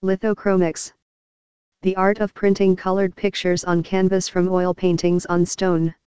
Lithochromics. The art of printing colored pictures on canvas from oil paintings on stone.